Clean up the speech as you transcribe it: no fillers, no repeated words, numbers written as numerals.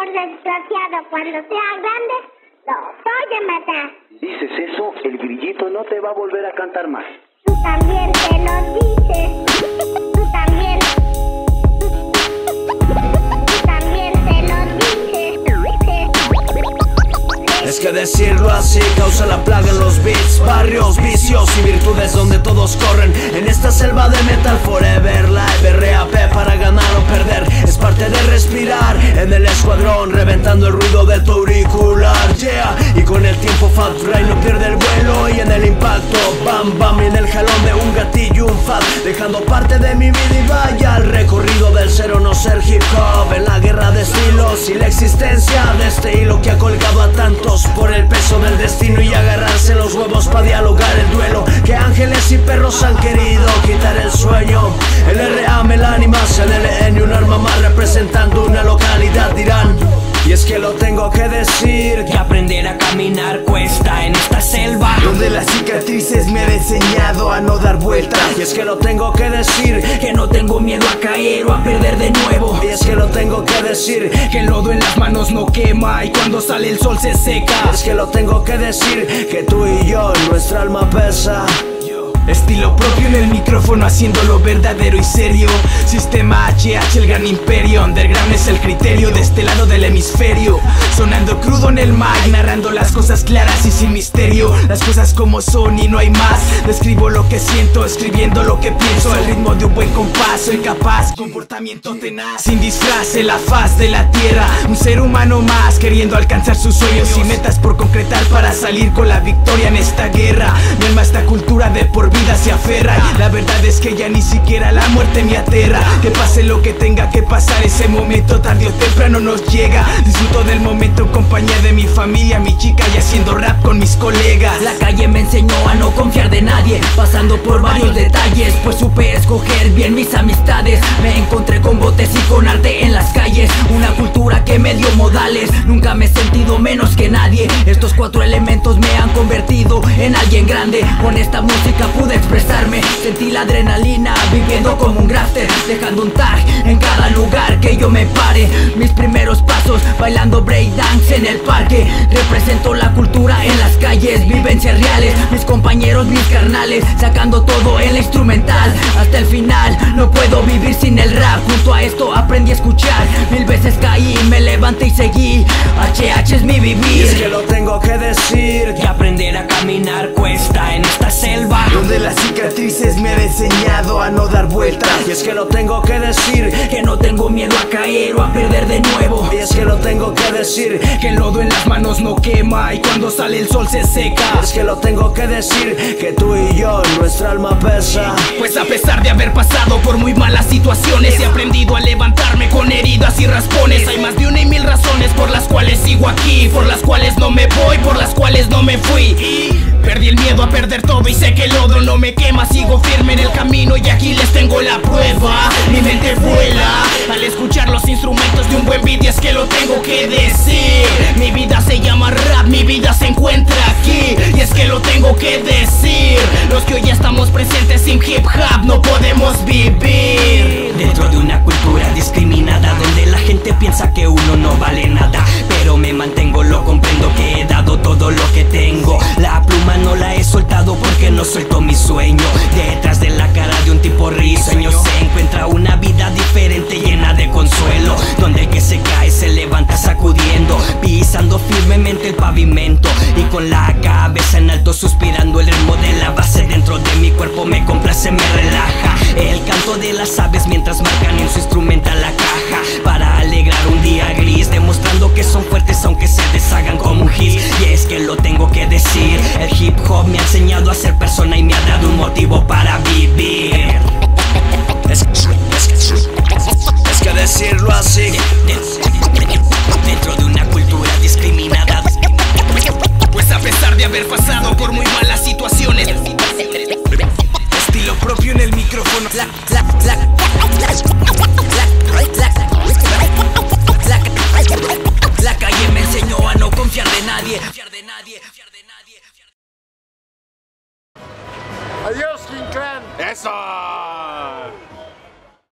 por desgraciado, cuando sea grande, lo voy a matar. Dices eso, el grillito no te va a volver a cantar más. Tú también te lo dices. Tú también. Tú también te lo dices. Es que decirlo así causa la plaga en los beats, barrios, vicios y virtudes donde todos corren. En esta selva de metal forever live, RAP para ganar o perder. Es parte de respirar en el escuadrón, reventando el ruido de tu auricular, yeah. Y con el tiempo Fat Ray no pierde el vuelo, y en el impacto, bam bam, y en el jalón de un gatillo un fat, dejando parte de mi vida y vaya al recorrido del ser o no ser hip hop. En la guerra de estilos y la existencia de este hilo que ha colgado a tantos por el peso del destino, y agarrarse los huevos para dialogar el duelo que ángeles y perros han querido quitar el sueño. El RAM, el ánimas, el LN, un arma más representando una localidad, dirán. Y es que lo tengo que decir, que aprender a caminar cuesta en esta selva donde las cicatrices me han enseñado a no dar vueltas. Y es que lo tengo que decir, que no tengo miedo a caer o a perder de nuevo. y es que lo tengo que decir, Que el lodo en las manos no quema y cuando sale el sol se seca. es que lo tengo que decir, que tú y yo, nuestra alma pesa. Estilo propio en el micrófono, haciéndolo verdadero y serio. Sistema HH, el gran imperio. Underground es el criterio de este lado del hemisferio. Sonando crudo en el mic, narrando las cosas claras y sin misterio. Las cosas como son y no hay más. Describo lo que siento, escribiendo lo que pienso. Al ritmo de un buen compás, soy capaz, comportamiento tenaz. Sin disfraz en la faz de la tierra. Un ser humano más, queriendo alcanzar sus sueños y metas por concretar para salir con la victoria en esta guerra. Mi alma, esta cultura de por vida se aferra. La verdad es que ya ni siquiera la muerte me aterra. Que pase lo que tenga que pasar, ese momento tarde o temprano nos llega. Disfruto del momento en compañía de mi familia, mi chica, y haciendo rap con mis colegas. La calle me enseñó a no confiar de nadie, pasando por varios detalles, pues supe escoger bien mis amistades. Me encontré con botes y con arte en las calles, una cultura que me dio modales. Nunca me he sentido menos que nadie. Estos cuatro elementos me han convertido en alguien grande. Con esta música pude expresarme, sentí la adrenalina viviendo como un grafter, dejando un tag en cada lugar que yo me pare. Mis primeros pasos bailando breakdance en el parque, represento la cultura en las calles, vivencias reales, mis compañeros, mis carnales, sacando todo en la instrumental hasta el final. No puedo vivir sin el rap, junto a esto aprendí a escuchar. 1000 veces caí, me levanté y seguí. HH es mi vivir. Y es que lo tengo que decir, que aprender a caminar cuesta en esta selva donde las cicatrices me han enseñado a no dar vueltas. Y es que lo tengo que decir, que no tengo miedo a caer o a perder de nuevo. y es que lo tengo que decir, Que el lodo en las manos no quema y cuando sale el sol se seca. es que lo tengo que decir, que tú y yo, nuestra alma pesa. Pues a pesar de haber pasado por muy malas situaciones, he aprendido a levantarme con heridas y raspones. Hay más de una y mil razones por las cuales sigo aquí, por las cuales no me voy, por las cuales no me fui. Y perdí el miedo a perder todo y sé que el lodo no me quema. Sigo firme en el camino y aquí les tengo la prueba. Mi mente vuela al escuchar los instrumentos de un buen beat, y es que lo tengo que decir. Mi vida se llama rap, mi vida se encuentra aquí, y es que lo tengo que decir. Los que hoy ya estamos presentes sin hip hop no podemos vivir dentro de una cultura discriminada, donde la gente piensa que uno no vale nada. Pero me mantengo, lo comprendo, que he dado todo lo que tengo. La pluma no la he soltado porque no suelto mi sueño. Detrás de la cara de un tipo risueño se encuentra una vida diferente, llena de consuelo, donde el que se cae se levanta sacudiendo, pisando firmemente el pavimento y con la cabeza en alto suspirando. El ritmo de la base dentro de mi cuerpo me complace, me relaja. El canto de las aves mientras marcan en su instrumental la caja, para alegrar un día gris, demostrando que son fuertes aunque se deshagan como un hit. Y es que lo tengo que decir, el hip hop me ha enseñado a ser persona y me ha dado un motivo para vivir. Es que decirlo así, Dentro de una cultura discriminada, pues a pesar de haber pasado por muy malas situaciones, estilo propio en el micrófono. la calle me enseñó a no confiar de nadie. Adiós, King Clan. ¡Eso!